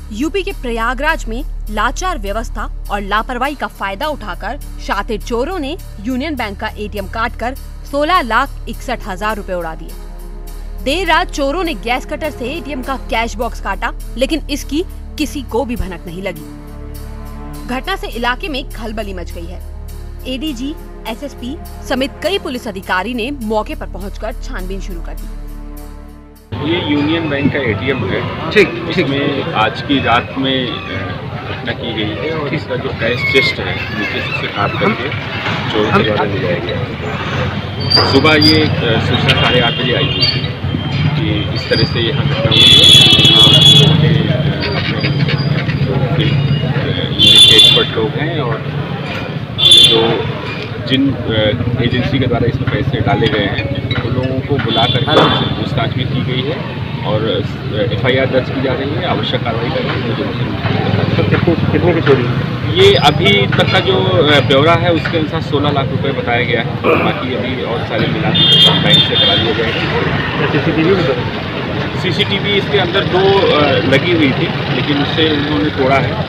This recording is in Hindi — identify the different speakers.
Speaker 1: यूपी के प्रयागराज में लाचार व्यवस्था और लापरवाही का फायदा उठाकर शातिर चोरों ने यूनियन बैंक का एटीएम काटकर 16,61,000 रुपए उड़ा दिए। देर रात चोरों ने गैस कटर से एटीएम का कैश बॉक्स काटा, लेकिन इसकी किसी को भी भनक नहीं लगी। घटना से इलाके में खलबली मच गई है। एडीजी, एसएसपी समेत कई पुलिस अधिकारी ने मौके पर पहुंचकर छानबीन शुरू कर दी।
Speaker 2: ये यूनियन बैंक का एटीएम है। ठीक, इसमें आज की रात में घटना की गई है और इसका जो कैश चेस्ट है नीचे से काट करके चोरों के द्वारा ले जाया गया। सुबह ये सूचना 8:30 बजे आई हुई थी कि इस तरह से यहाँ घटना हुई है। यूनिट के एक्सपर्ट लोग हैं और जो जिन एजेंसी के द्वारा इसमें पैसे डाले गए हैं उन लोगों को बुला करके उनसे पूछताछ भी की गई है और FIR दर्ज की जा रही है। आवश्यक कार्रवाई कर रही है।
Speaker 3: कितने की चोरी?
Speaker 2: ये अभी तक का जो ब्यौरा है उसके अनुसार 16 लाख रुपए बताया गया है। बाकी अभी और सारे मिला बैंक से करा दिया जाएगा। CCTV इसके अंदर 2 लगी हुई थी, लेकिन उससे उन्होंने तोड़ा है।